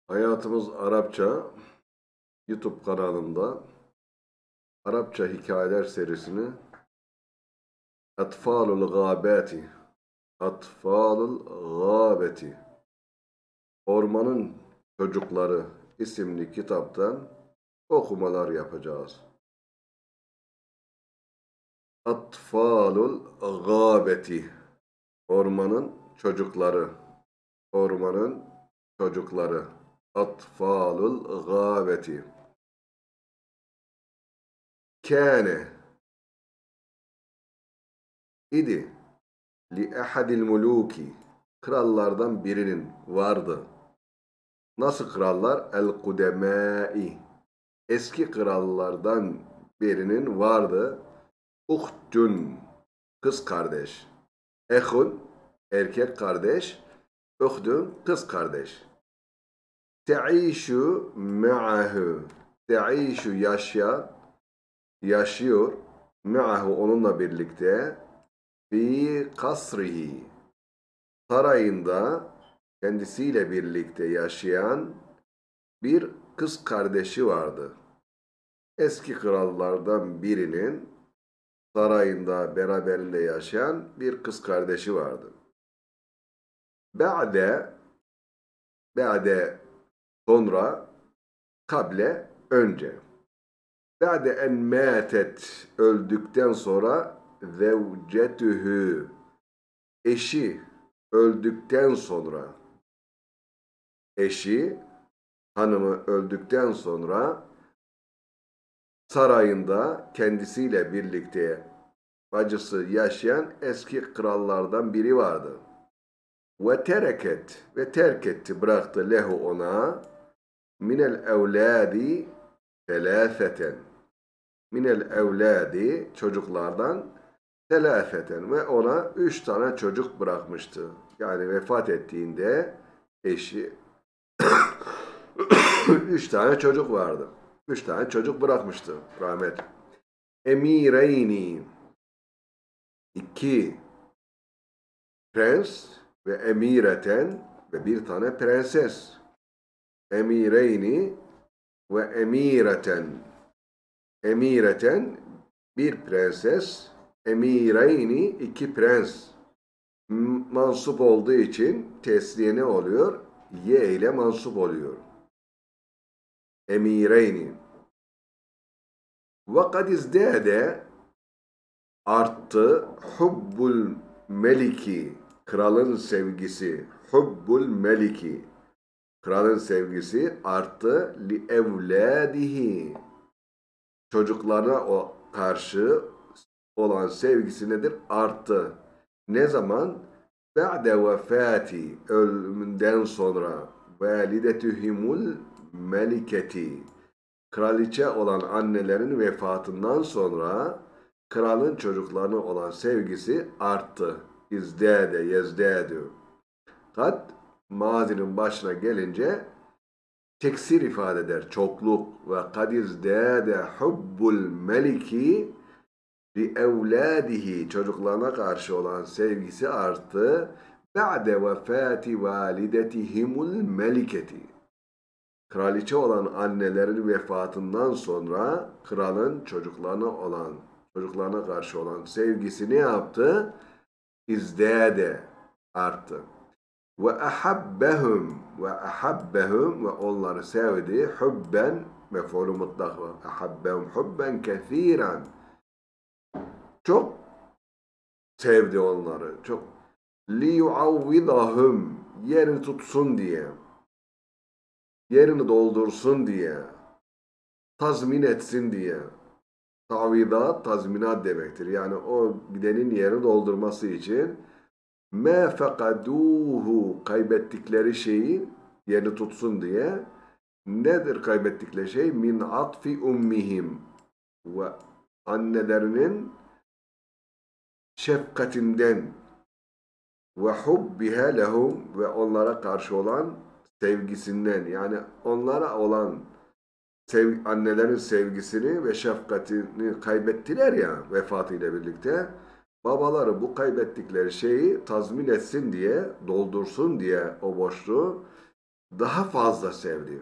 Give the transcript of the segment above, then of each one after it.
Hayatımız Arapça YouTube kanalında Arapça hikayeler serisini Atfalul Gâbeti Atfalul Gâbeti Ormanın Çocukları isimli kitaptan okumalar yapacağız. Atfalul Gâbeti Ormanın Çocukları Ormanın Çocukları Atfalul Gâbeti Kâne idi li ehadil muluki krallardan birinin vardı. Nasıl krallar? El kudemâi eski krallardan birinin vardı. Uhtun kız kardeş. Ehun erkek kardeş. Uhtun kız kardeş. Te'işu me'ahu te'işu yaşıyor. Me'ahu onunla birlikte fi kasrihi sarayında kendisiyle birlikte yaşayan bir kız kardeşi vardı. Eski krallardan birinin sarayında beraberinde yaşayan bir kız kardeşi vardı. Ba'de sonra kable önce. Ba'de en mâtet öldükten sonra zevcetühü eşi öldükten sonra eşi hanımı öldükten sonra sarayında kendisiyle birlikte bacısı yaşayan eski krallardan biri vardı. Ve terk etti bıraktı lehu ona minel evladi telâfeten minel evladi çocuklardan telâfeten ve ona 3 tane çocuk bırakmıştı. Yani vefat ettiğinde eşi 3 tane çocuk vardı. 3 tane çocuk bırakmıştı rahmet. Emireyni 2 prens ve emireten ve bir tane prenses. Emireyni ve emireten bir prenses. Emireyni 2 prens. Mansup olduğu için tesliye ne oluyor? Ye ile mansup oluyor. Emireyni. Ve kad izdâde arttı hubbul meliki kralın sevgisi. Hubbul meliki kralın sevgisi arttı li evladihi çocuklarına karşı olan sevgisi nedir? Arttı. Ne zaman? Ba'de vefati ölümünden sonra validetühimul meliketi kraliçe olan annelerin vefatından sonra kralın çocuklarına olan sevgisi arttı. İzdâde, yezdâdü. Kad mazinin başına gelince teksir ifade eder. Çokluk ve kad izdâde hubbul meliki li evladihi çocuklarına karşı olan sevgisi arttı. Ba'de vefati validetihimul meliketi kraliçe olan annelerin vefatından sonra kralın çocuklarına karşı olan sevgisi ne yaptı? İzdâde arttı. Ve ahabbehum ve onları sevdi. Hubben mef'ulü mutlak ve ahabbehum hubben kethiren çok sevdi onları. Çok liyuavvidahum yerini tutsun diye yerini doldursun diye tazmin etsin diye tavidat tazminat demektir. Yani o gidenin yerini doldurması için me fekaduhu kaybettikleri şeyi yerini tutsun diye nedir kaybettikleri şey? Min atfi ummihim ve annelerinin şefkatinden ve hubbiha lehum ve onlara karşı olan sevgisinden yani onlara olan annelerin sevgisini ve şefkatini kaybettiler ya vefatıyla birlikte babaları bu kaybettikleri şeyi tazmin etsin diye doldursun diye o boşluğu daha fazla sevdi.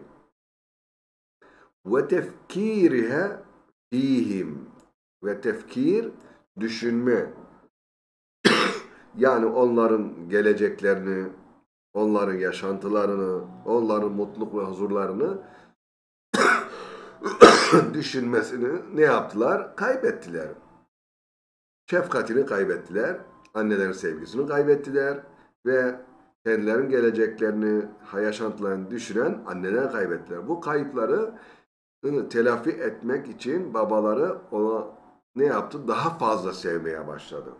Ve tefkiriha fihim. Ve tefkir, düşünme. Yani onların geleceklerini, onların yaşantılarını, onların mutluluk ve huzurlarını düşünmesini ne yaptılar? Kaybettiler. Şefkatini kaybettiler. Annelerin sevgisini kaybettiler. Ve kendilerinin geleceklerini, yaşantılarını düşünen anneler kaybettiler. Bu kayıpları telafi etmek için babaları ona ne yaptı? Daha fazla sevmeye başladı.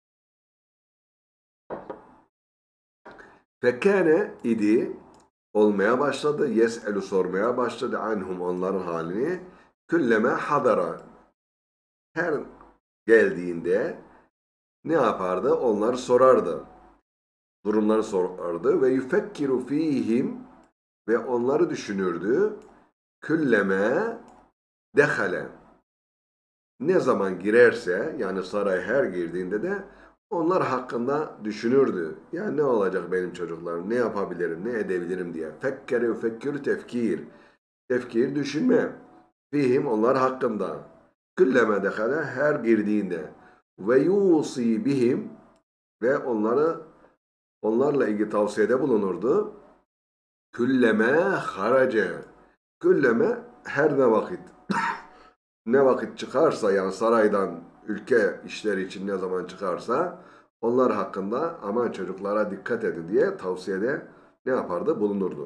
Fekâne idi, olmaya başladı. Yes'elu, sormaya başladı. Anhum, onların halini. Külleme hadara, her geldiğinde ne yapardı? Onları sorardı. Durumları sorardı. Ve yufekkiru fihim, ve onları düşünürdü. Külleme dehale, ne zaman girerse, yani saray her girdiğinde de onlar hakkında düşünürdü. Ya ne olacak benim çocuklarım, ne yapabilirim, ne edebilirim diye. Fekkere yufekkürü tefkir. Tefkir, düşünme. Fihim, onlar hakkında. Külleme dehale, her girdiğinde. Ve yusi bihim, ve onlarla ilgili tavsiyede bulunurdu. Külleme harace. Külleme, her ne vakit. Ne vakit çıkarsa, yani saraydan ülke işleri için ne zaman çıkarsa onlar hakkında aman çocuklara dikkat edin diye tavsiyede ne yapardı? Bulunurdu.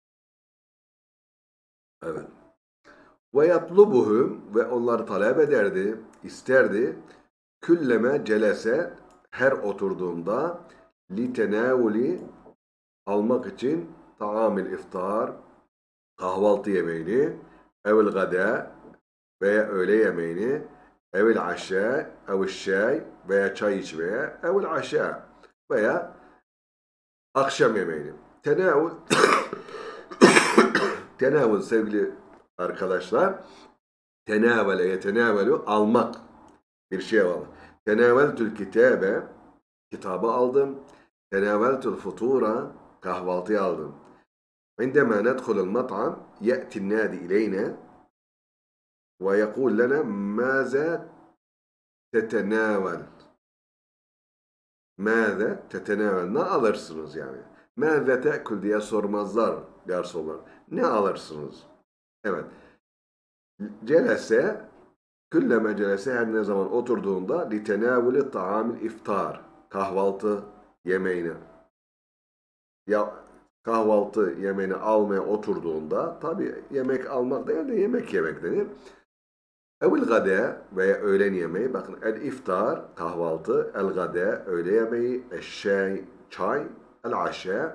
Evet. Ve yatlubuhum, ve onları talep ederdi, isterdi. Külleme celese, her oturduğunda litenavuli, almak için taamil iftar, kahvaltı yemeğini, evvel gada, veya öğle yemeğini, evvel aşağı, evvel şay, veya çay içmeye, evvel aşağı, veya akşam yemeğini. Tenavül, tenavül sevgili arkadaşlar, tenavele yetenavelu, almak, bir şey almak. Tenaveltül kitabe, kitabı aldım. Tenaveltül futura, kahvaltıyı aldım. عندما ندخل المطعم يأتي النادي إلينا ويقول لنا ماذا تتناول. Mâze tetenavel, ne alırsınız yani? Mâze te'kül diye sormazlar garsonlar. Ne alırsınız? Evet. Celese, külleme celese, her ne zaman oturduğunda litenâvuli ta'amil iftar, kahvaltı yemeğini. Ya kahvaltı yemeğini almaya oturduğunda, tabi yemek almak değil de yemek yemek denir. Evvel gada, veya öğlen yemeği. Bakın, el iftar, kahvaltı, el gada, öğle yemeği, eşşay, çay, el aşa,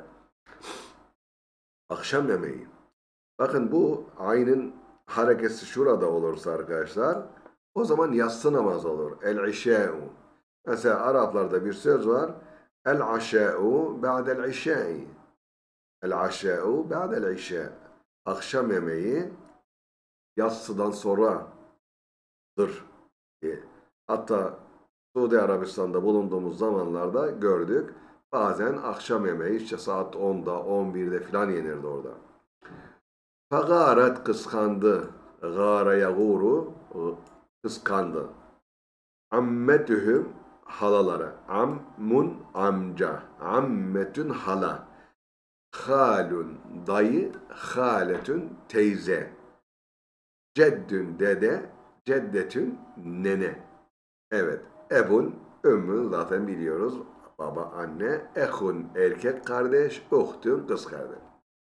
akşam yemeği. Bakın, bu ayının harekesi şurada olursa arkadaşlar, o zaman yatsı namazı olur. El işâ'u. Mesela Araplarda bir söz var. El aşâ'u ba'del işâ'i. El aşâ'u ba'del işâ. Akşam yemeği yatsıdan sonradır diye. Hatta Suudi Arabistan'da bulunduğumuz zamanlarda gördük. Bazen akşam yemeği işte saat 10'da, 11'de filan yenirdi orada. Fagâret, kıskandı. Gâre yagûru, kıskandı. Ammetühüm, halaları. Ammun, amca. Ammetün, hala. Halun, dayı. Haletün, teyze. Ceddün, dede. Ceddetün, nene. Evet. Ebun, ümmün zaten biliyoruz. Baba, anne. Ehun, erkek kardeş. Uhtun, kız kardeş.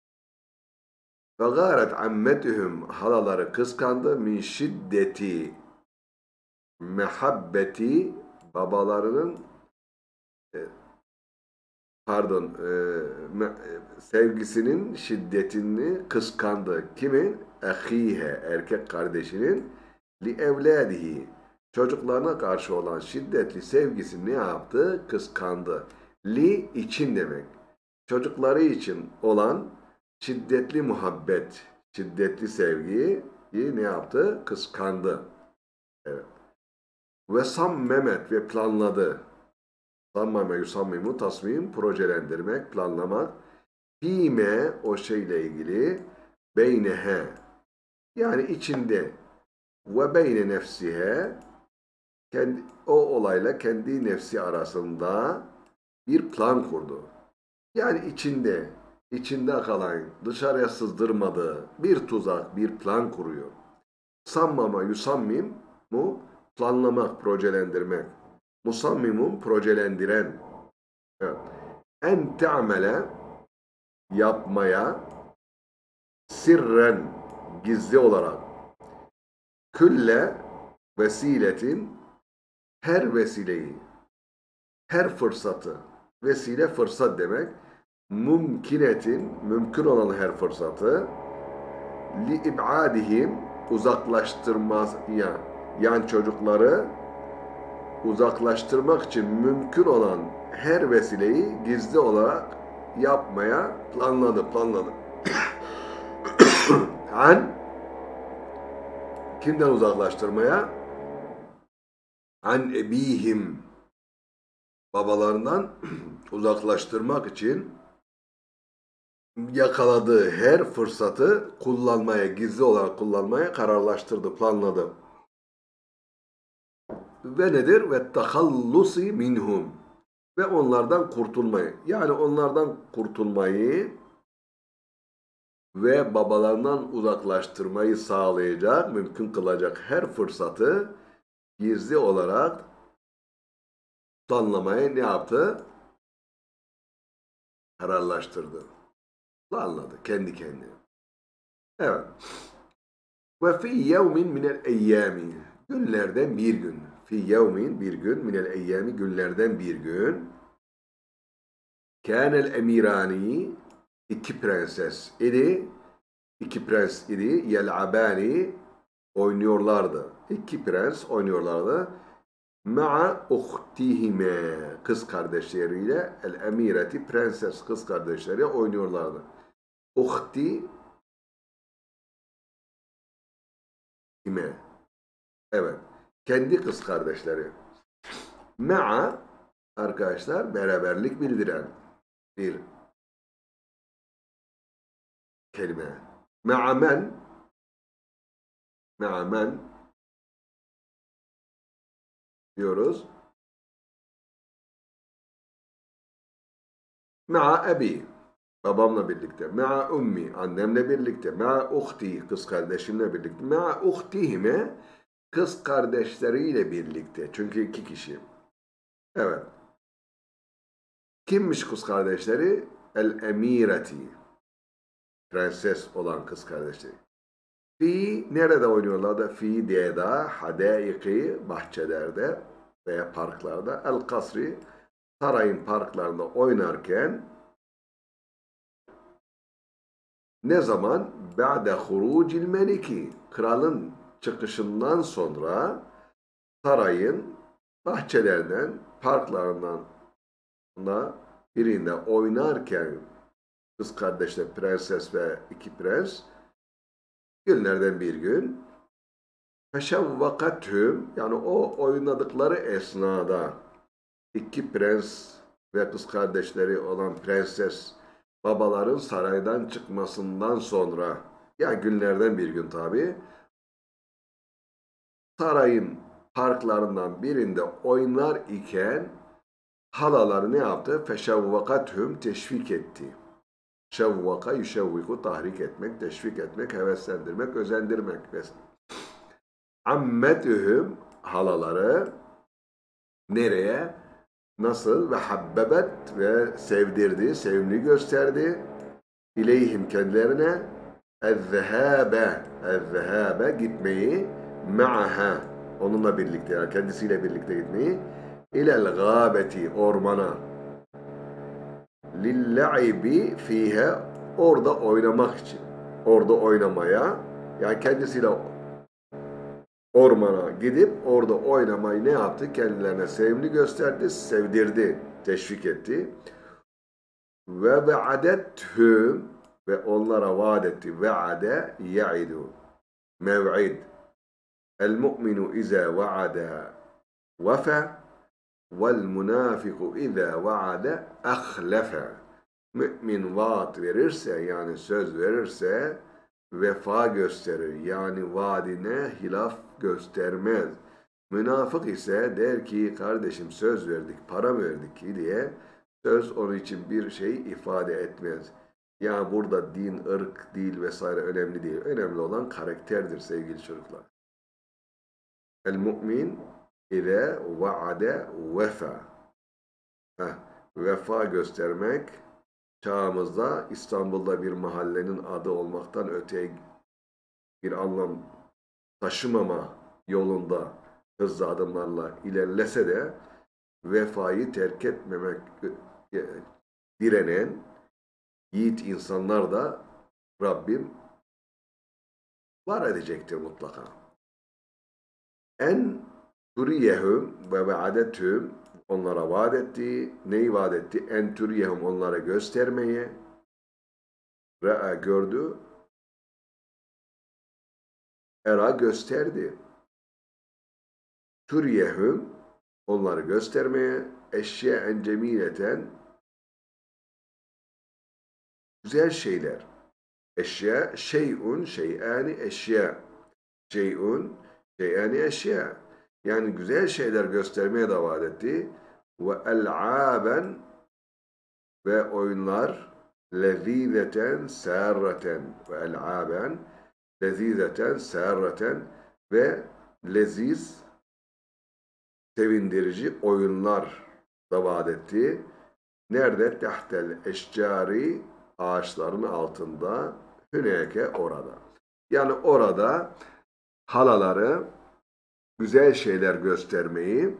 Fegâret ammetühüm, halaları kıskandı. Min şiddeti mehabbeti, babalarının sevgisinin şiddetini kıskandı. Kimin? Ehihe, erkek kardeşinin, li evladihi, çocuklarına karşı olan şiddetli sevgisini ne yaptı? Kıskandı. Li, için demek. Çocukları için olan şiddetli muhabbet, şiddetli sevgiyi ne yaptı? Kıskandı. Evet. Ve sammemet, ve planladı. Sammame yusammimu, tasmim, projelendirmek, planlamak. Fîme o şeyle ilgili beynehe yani içinde ve beyne nefsihe kendi, o olayla kendi nefsi arasında bir plan kurdu. Yani içinde kalan, dışarıya sızdırmadığı bir tuzak, bir plan kuruyor. Sammama yusammim mu planlamak, projelendirmek. Musammimun projelendiren. Evet. En te'amele yapmaya sirren gizli olarak külle vesiletin her vesileyi her fırsatı vesile fırsat demek mümkinetin mümkün olan her fırsatı li ibadihim uzaklaştırmaz ya yani çocukları uzaklaştırmak için mümkün olan her vesileyi gizli olarak yapmaya planladı. An kimden uzaklaştırmaya? An ebihim babalarından uzaklaştırmak için yakaladığı her fırsatı kullanmaya, gizli olarak kullanmaya kararlaştırdı, planladı. Ve nedir? Ve tahallusi minhum. Ve onlardan kurtulmayı. Yani onlardan kurtulmayı ve babalarından uzaklaştırmayı sağlayacak, mümkün kılacak her fırsatı gizli olarak planlamaya ne yaptı? Kararlaştırdı. Planladı kendi kendine. Evet. Ve fi yevmin minel eyyami. Günlerden bir gün. Fi yevmin bir gün. Minel eyyami günlerden bir gün. Kânel emirani iki prenses idi. İki prens idi. Yel'abani oynuyorlardı. İki prens oynuyorlardı. Ma'a uhtihime kız kardeşleriyle el emireti prenses kız kardeşleri oynuyorlardı. Uhti hime evet kendi kız kardeşleri. Ma'a arkadaşlar beraberlik bildiren bir kelime. Ma'a men diyoruz. Ma'a abi babamla birlikte. Ma'a ummi annemle birlikte. Ma'a uhti kız kardeşimle birlikte. Ma'a uhtihime kız kardeşleriyle birlikte. Çünkü iki kişi. Evet. Kimmiş kız kardeşleri? El-emireti. Prenses olan kız kardeşleri. Fi nerede oynuyorlardı? Fi diyeda, hadaiki, bahçelerde veya parklarda. El-kasri, sarayın parklarında oynarken ne zaman? Ba'de hurucil meliki. Kralın çıkışından sonra sarayın bahçelerden, parklarından birinde oynarken kız kardeşler, prenses ve iki prens günlerden bir gün feşevvakathüm yani o oynadıkları esnada iki prens ve kız kardeşleri olan prenses babaların saraydan çıkmasından sonra yani günlerden bir gün tabi sarayın parklarından birinde oynar iken halaları ne yaptı? Feşevvakathüm teşvik etti. Şevvaka yüşevviku tahrik etmek, teşvik etmek, heveslendirmek, özendirmek. Ammetühüm halaları nereye? Nasıl? Ve habbebet ve sevdirdi, sevimli gösterdi. İleyhim kendilerine ezzehâbe gitmeyi ma'aha onunla birlikte yani kendisiyle birlikte gitmeyi ilel gâbeti ormana lill'ibi fihe orada oynamak için orada oynamaya yani kendisiyle ormana gidip orada oynamayı ne yaptı? Kendilerine sevimli gösterdi, sevdirdi, teşvik etti. Ve ve'adethüm ve onlara vaat etti. Ve'ade ya'idu. Mev'id. El mu'minu iza va'ada vefe vel munafiku iza va'ada ahlefe. Mümin vaat verirse yani söz verirse vefa gösterir. Yani vaadine hilaf göstermez. Münafık ise der ki kardeşim söz verdik, para verdik ki diye söz onun için bir şey ifade etmez. Yani burada din, ırk, dil vesaire önemli değil. Önemli olan karakterdir sevgili çocuklar. El mümin ile vaade vefa. Vefa göstermek çağımızda İstanbul'da bir mahallenin adı olmaktan öteye bir anlam taşımama yolunda hızlı adımlarla ilerlese de vefayı terk etmemek direnen yiğit insanlar da Rabbim var edecektir mutlaka. En turiyehum ve vaadethum onlara vaat etti. Neyi vaat etti? En turiyehum onlara göstermeyi. Re'a gördü. Era gösterdi. Turiyehum onları göstermeye. Eşye'en cemileten güzel şeyler. Eşya, şeyun, şeyani, eşya. Şeyun, şeyani, eşya. Yani güzel şeyler göstermeye davet etti. Ve el'aben ve oyunlar lezîzeten sârreten ve el'aben lezîzeten sârreten ve leziz sevindirici oyunlar davet etti. Nerede? Tehtel eşcari ağaçların altında hüneke orada. Yani orada halaları güzel şeyler göstermeyi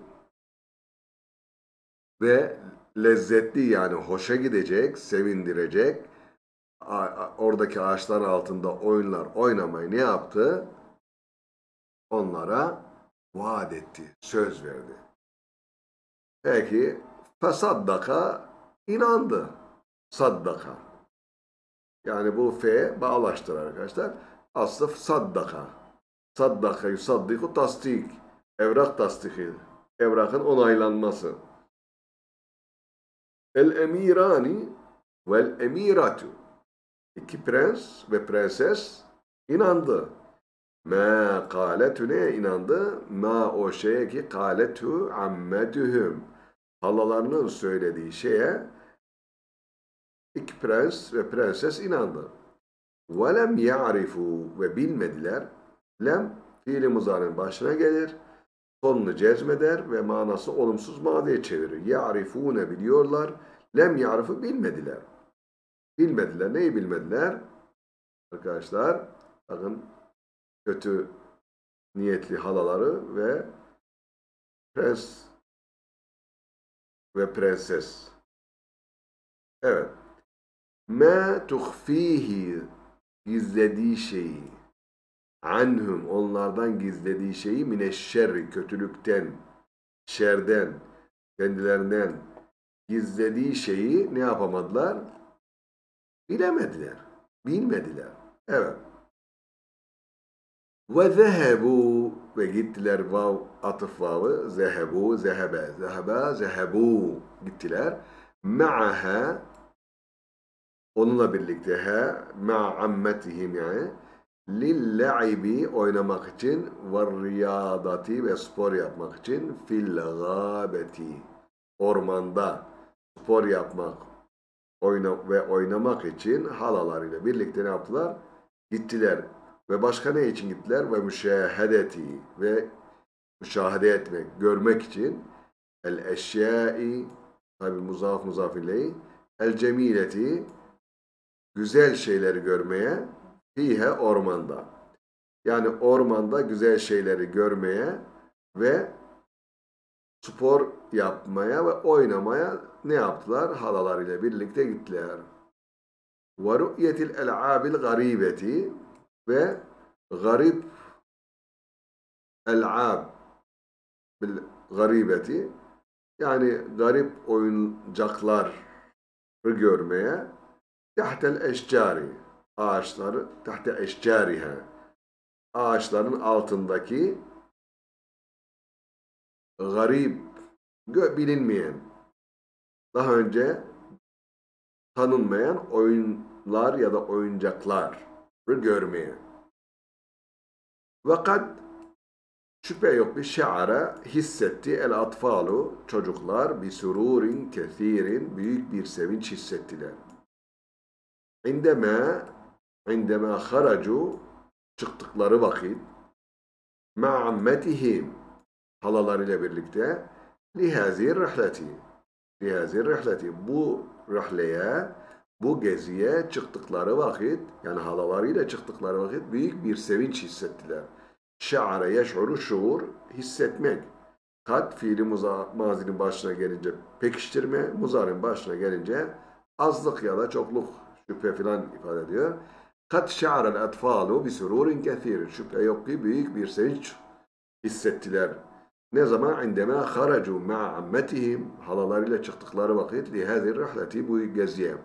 ve lezzetli yani hoşa gidecek, sevindirecek oradaki ağaçların altında oyunlar oynamayı ne yaptı? Onlara vaat etti, söz verdi. Peki fesaddaka inandı. Saddaka. Yani bu fe bağlaştır arkadaşlar. Aslı saddaka. Saddaka yusaddiku tasdik. Evrak tasdiki. Evrakın onaylanması. El-emirani vel-emiratu. İki prens ve prenses inandı. Ma kâletu neye inandı? Ma o şeye ki kâletu ammetühüm. Halalarının söylediği şeye iki prens ve prenses inandı. وَلَمْ يَعْرِفُوا ve bilmediler. Lem fiili muzarinin başına gelir. Sonunu cezmeder ve manası olumsuz madiye çevirir. يَعْرِفُونَ biliyorlar. Lem ya'rifu bilmediler. Bilmediler. Neyi bilmediler? Arkadaşlar bakın kötü niyetli halaları ve prens ve prenses. Evet. مَا تُخْفِيهِ gizlediği şeyi anhum onlardan gizlediği şeyi mineşşerri kötülükten, şerden, kendilerinden gizlediği şeyi ne yapamadılar? Bilemediler. Bilmediler. Evet. Ve zehebu ve gittiler vav atıf vavı zehebu zehebe zeheba zehebu gittiler ma'aha onunla birlikte ma'ammetihim yani lille'ibi oynamak için ve riyadati ve spor yapmak için fil gâbeti ormanda spor yapmak ve oynamak için halalarıyla birlikte ne yaptılar? Gittiler. Ve başka ne için gittiler? Ve müşahedeti ve müşahede etmek, görmek için el eşyai tabi muzaf muzafilleyi el cemileti güzel şeyleri görmeye fihe ormanda. Yani ormanda güzel şeyleri görmeye ve spor yapmaya ve oynamaya ne yaptılar? Halalarıyla birlikte gittiler. Ve ru'yetil el'abil garibeti ve garip el'ab bil garibeti yani garip oyuncakları görmeye tahtel eşcari ağaçları tahte eşcariha ağaçların altındaki garip bilinmeyen daha önce tanınmayan oyunlar ya da oyuncaklar görmeye. Fakat şüphe yok bir şe'ara hissetti el atfalu çocuklar bir sururin kethirin büyük bir sevinç hissettiler. İndeme haracu çıktıkları vakit ma'ammetihim halalarıyla birlikte lihazir rihleti bu rihleye bu geziye çıktıkları vakit yani halalarıyla çıktıkları vakit büyük bir sevinç hissettiler. Şa'are yeş'uru şuur hissetmek. Kad fiili mazinin başına gelince pekiştirme, muzarın başına gelince azlık ya da çokluk şüphe filan ifade ediyor. Kad şa'arel etfalu bi sururin kethirin. Şüphe yok ki büyük bir sevinç hissettiler. Ne zaman? İndema haracu ma'a ammetihim halalarıyla çıktıkları vakit lihazir rihleti bu geziye.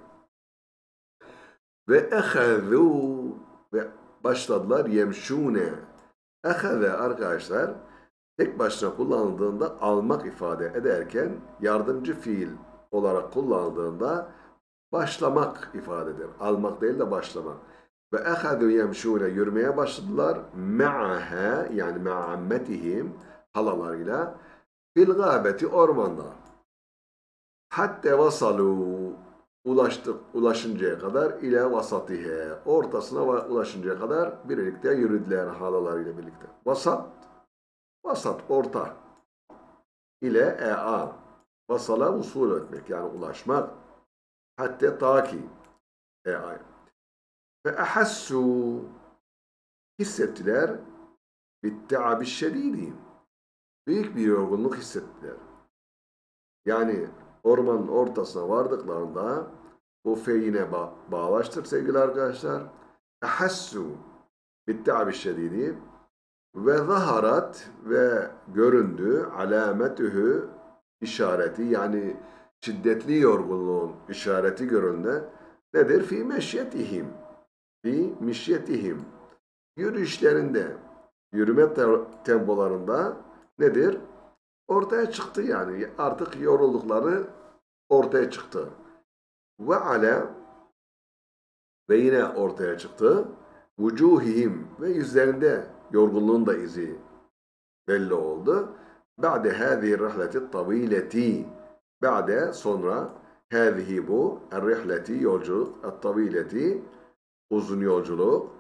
Ve ehazû ve başladılar yemşûne. Ehaze arkadaşlar tek başına kullanıldığında almak ifade ederken yardımcı fiil olarak kullanıldığında başlamak ifade eder. Almak değil de başlamak. Ve ehadü yemşûne yürümeye başladılar. Me'aha yani me'ammetihim halalarıyla fil gâbeti ormanda. Hatta vasalu ulaşıncaya kadar ile vasatihe ortasına ulaşıncaya kadar birlikte yürüdüler halalarıyla birlikte. Vasat orta ile ea vasala usul etmek yani ulaşmak hatta ta ki ea ve ahassu hissettiler bitte'abi şedidi büyük bir yorgunluk hissettiler. Yani ormanın ortasına vardıklarında bu feyine bağlaştır sevgili arkadaşlar. Ahassu bitte'abi şedidi ve zaharat ve göründü alametühü işareti yani şiddetli yorgunluğun işareti göründü. Nedir? Fi meşyetihim. Fi meşyetihim. Yürüyüşlerinde, yürüme tempolarında nedir? Ortaya çıktı yani. Artık yoruldukları ortaya çıktı. Ve ala ve yine ortaya çıktı. Vucuhihim ve yüzlerinde yorgunluğun da izi belli oldu. Ba'de hâzihi rihleti tavileti. Ba'de sonra hâzihi bu rihleti yolculuk tavileti uzun yolculuk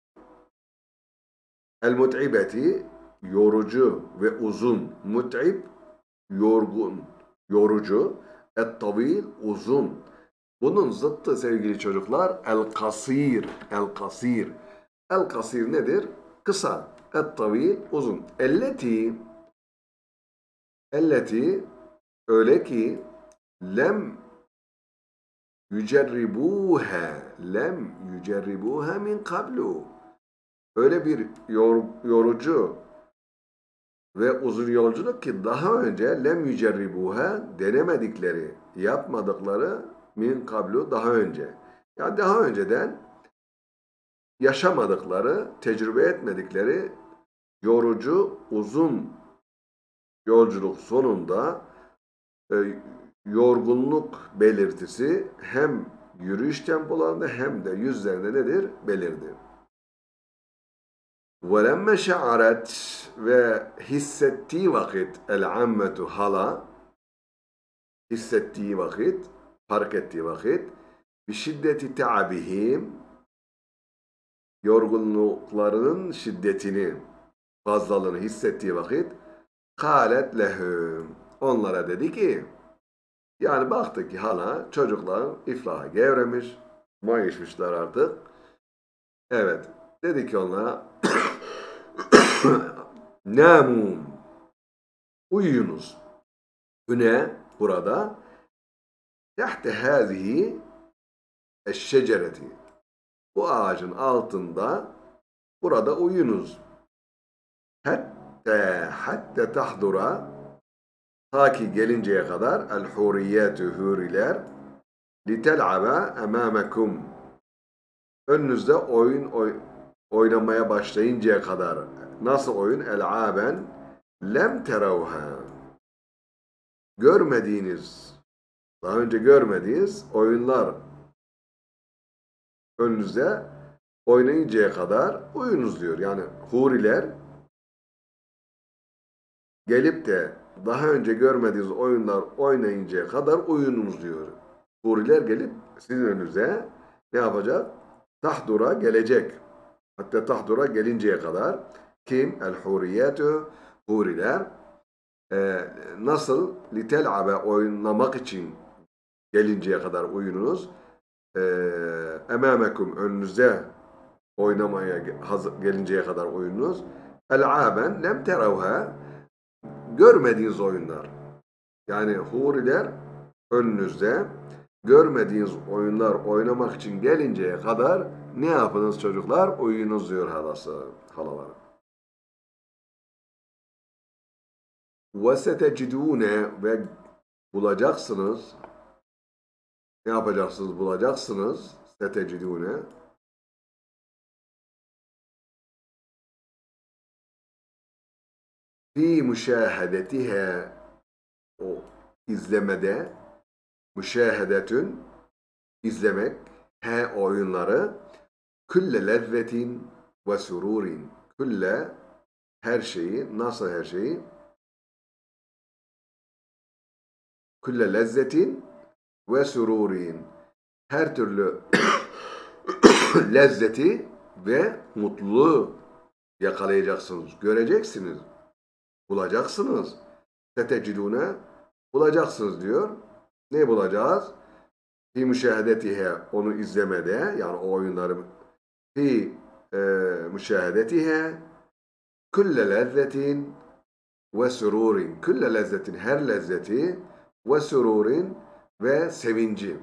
el mut'ibeti yorucu ve uzun mut'ib yorgun yorucu et tavil uzun bunun zıttı sevgili çocuklar el kasir el kasir el kasir nedir? Kısa et tavil uzun elleti öyle ki lem yücerribuha min kablu öyle bir yorucu ve uzun yolculuk ki daha önce lem yücerribuha denemedikleri, yapmadıkları min kablu daha önce. Yani daha önceden yaşamadıkları, tecrübe etmedikleri yorucu uzun yolculuk sonunda yorgunluk belirtisi hem yürüyüş tempolarında hem de yüzlerinde nedir? Belirdi. وَلَمَّ شَعَرَتْ ve hissettiği vakit el-ammetu hala hissettiği vakit, fark ettiği vakit bir şiddeti ta'abihim yorgunluklarının şiddetini, fazlalığını hissettiği vakit kâlet lehum onlara dedi ki yani baktı ki hala çocuklar iflaha gevremiş, mayışmışlar artık. Evet, dedi ki onlara Namun uyuyunuz. Hüne burada tahte hâzihi eşşecereti bu ağacın altında burada uyuyunuz. Hatta tahdura ta ki gelinceye kadar el-huriyyetü huriler litel'aba emâmekum önünüzde oynamaya başlayıncaya kadar nasıl oyun? El'aben lem teravha görmediğiniz daha önce görmediğiniz oyunlar önünüzde oynayıncaya kadar uyunuz diyor. Yani huriler gelip de daha önce görmediğiniz oyunlar oynayıncaya kadar uyunuz diyor. Huriler gelip sizin önünüze ne yapacak? Tahdura gelecek. Hatta tahdura gelinceye kadar kim? El-huriyatü huriler nasıl litel'abe oynamak için gelinceye kadar uyunuz. Emamekum önünüze oynamaya gelinceye kadar oyunuz. El'aben lem teravha görmediğiniz oyunlar. Yani huriler önünüzde görmediğiniz oyunlar oynamak için gelinceye kadar ne yapınız çocuklar? Uyunuz diyor halaları. وَسَتَجِدُونَ ve bulacaksınız. Ne yapacaksınız? Bulacaksınız. سَتَجِدُونَ fi müşahedetiha o izlemede müşahedetün izlemek he oyunları külle lezzetin ve sururin külle her şeyi nasıl her şeyi külle lezzetin ve sururin her türlü lezzeti ve mutluluğu yakalayacaksınız, göreceksiniz, bulacaksınız. Setecidune bulacaksınız diyor. Ne bulacağız? Fi müşahedetihe onu izlemede yani o oyunları fi müşahedetihe külle lezzetin ve sururin külle lezzetin her lezzeti ve sururin ve sevinci.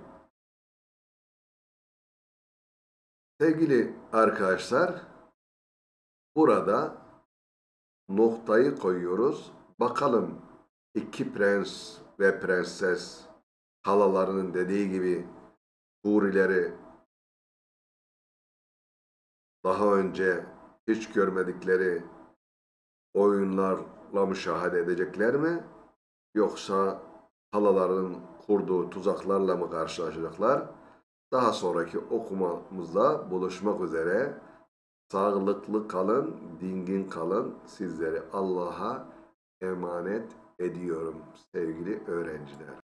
Sevgili arkadaşlar burada noktayı koyuyoruz. Bakalım iki prens ve prenses halalarının dediği gibi hurileri daha önce hiç görmedikleri oyunlarla müşahede edecekler mi? Yoksa halaların kurduğu tuzaklarla mı karşılaşacaklar? Daha sonraki okumamızda buluşmak üzere. Sağlıklı kalın, dingin kalın. Sizleri Allah'a emanet ediyorum sevgili öğrenciler.